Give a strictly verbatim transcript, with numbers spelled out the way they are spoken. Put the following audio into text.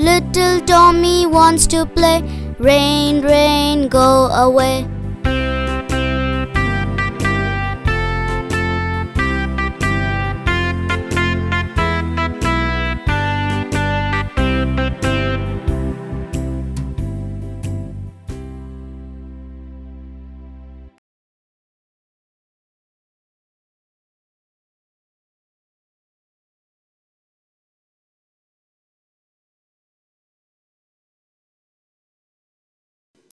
Little Tommy wants to play. Rain, rain, go away.